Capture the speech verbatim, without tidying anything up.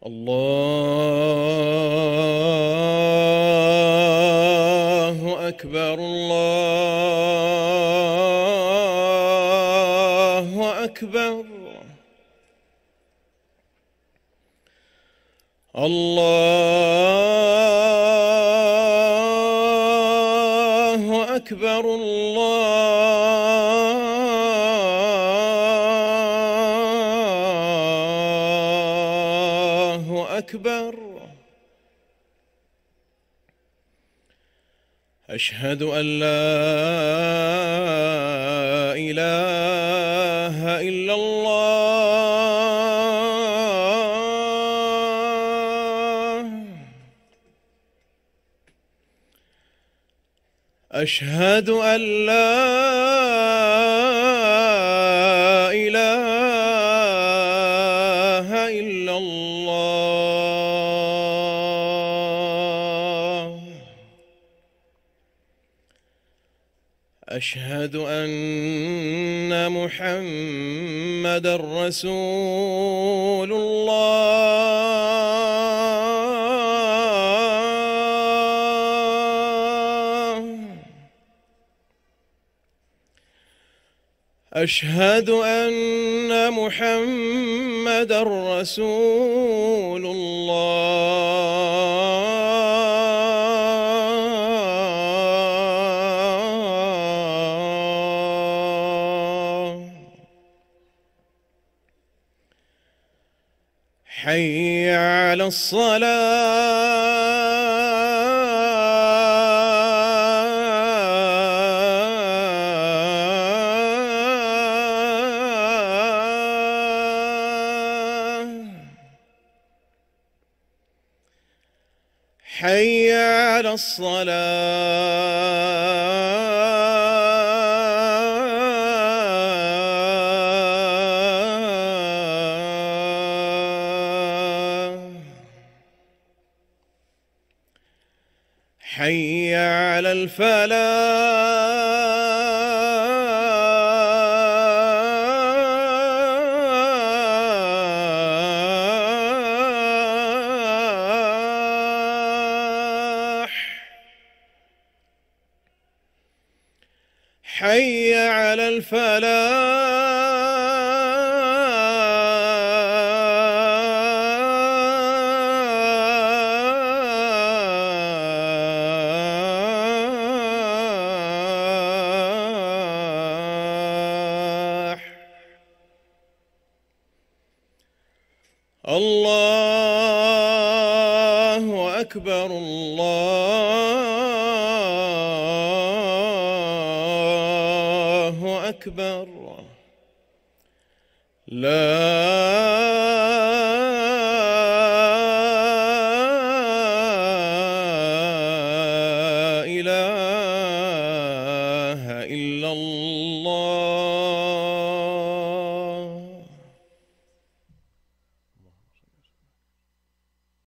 الله أكبر الله أكبر الله أكبر الله أكبر. أشهد أن لا إله إلا الله. أشهد أن لا إله إلا الله. أشهد أن محمدًا رسول الله. أشهد أن محمدًا رسول الله. حي على الصلاة. حي على الصلاة. حي على الفلاح. حي على الفلاح. الله أكبر الله أكبر. لا